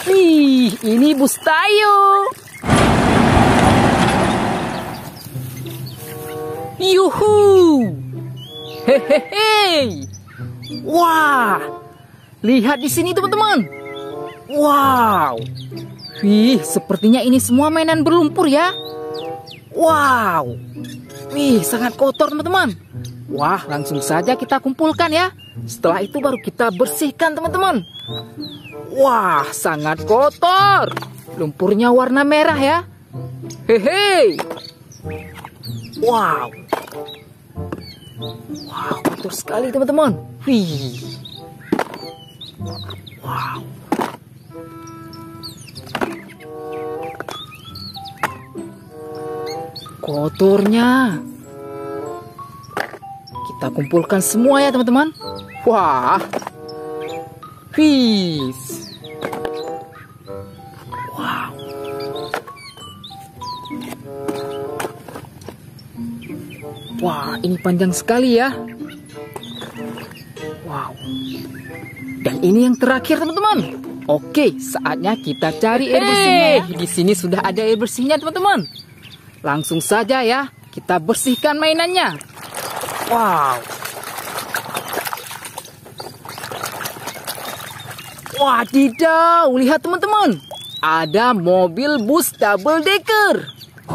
Wih, ini bus Tayo. Yuhu. Hehehe. Wah, lihat di sini teman-teman. Wow. Wih, sepertinya ini semua mainan berlumpur ya. Wow. Wih, sangat kotor teman-teman. Wah, langsung saja kita kumpulkan ya. Setelah itu baru kita bersihkan teman-teman. Wah, sangat kotor. Lumpurnya warna merah ya. Hehe. Wow. Wow, kotor sekali teman-teman. Wih. Wow. Kotornya. Kita kumpulkan semua ya teman-teman. Wah. Peace. Wow. Wah, ini panjang sekali ya. Wow. Dan ini yang terakhir teman-teman. Oke, saatnya kita cari air bersihnya ya. Di sini sudah ada air bersihnya teman-teman. Langsung saja ya, kita bersihkan mainannya. Wow. Wadidaw, lihat teman-teman. Ada mobil bus double decker.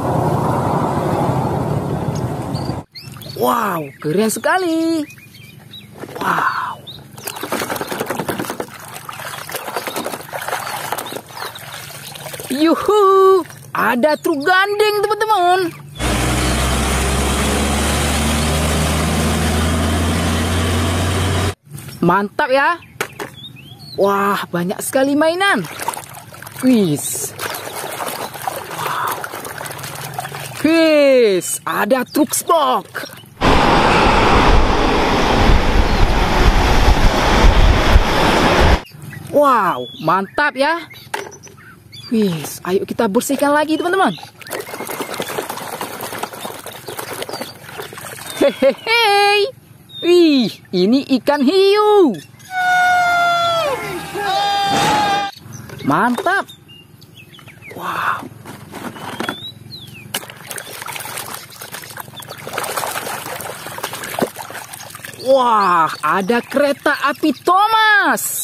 Wow, keren sekali. Wow. Yuhu, ada truk gandeng teman-teman. Mantap ya. Wah, banyak sekali mainan. Wis. Wow. Wis, ada truk spok. Wow, mantap ya. Wis, ayo kita bersihkan lagi teman-teman. Hehehe. Wih, ini ikan hiu. Mantap. Wow. Wah, ada kereta api Thomas.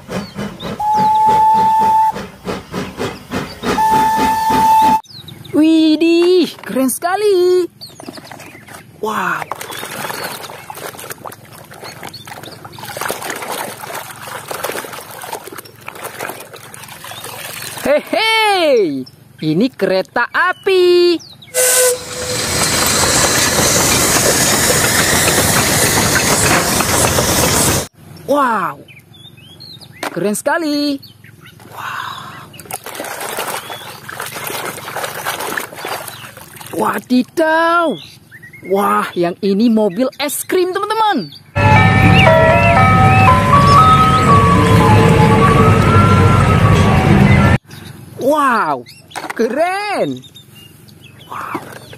Widih, keren sekali. Wow. Hehe, ini kereta api. Wow, keren sekali. Wow. Wadidaw. Wah, yang ini mobil es krim teman-teman. Wow, keren. Wow.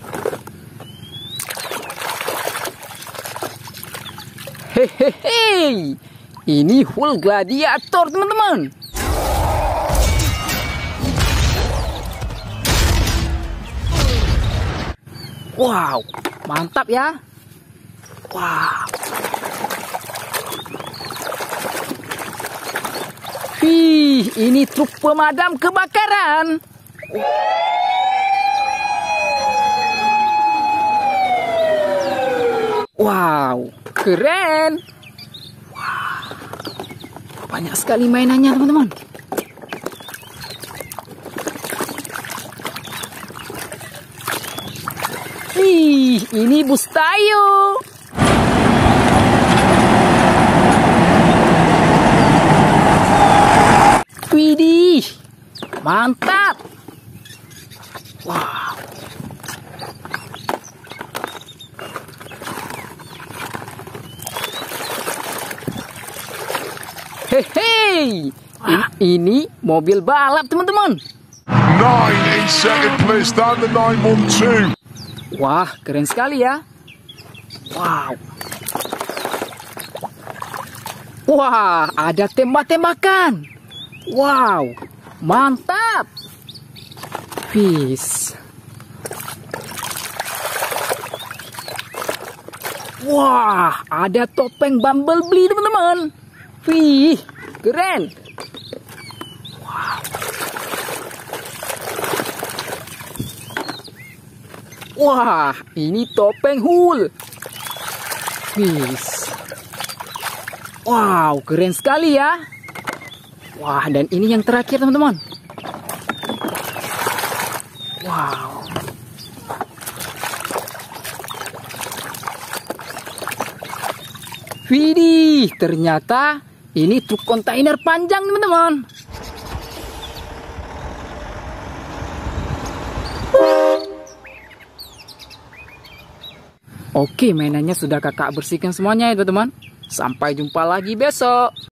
Hehehe, ini Hulk Gladiator teman-teman. Wow, mantap ya. Wow. Wih, ini truk pemadam kebakaran. Wow, keren. Wow. Banyak sekali mainannya, teman-teman. Wih, ini bus Tayo. Widih, mantap. Wow. Hehe, ini mobil balap teman-teman. 9 second place down the 912. Wah, keren sekali ya. Wow. Wah, ada tembak-tembakan. Wow, Mantap. Fish. Wah, ada topeng Bumblebee teman-teman. Wih, keren. Wah, ini topeng Hulk. Wih. Wow, keren sekali ya. Wah, dan ini yang terakhir teman-teman. Wow. Widih, ternyata ini truk kontainer panjang teman-teman. Oke, mainannya sudah kakak bersihkan semuanya ya teman-teman. Sampai jumpa lagi besok.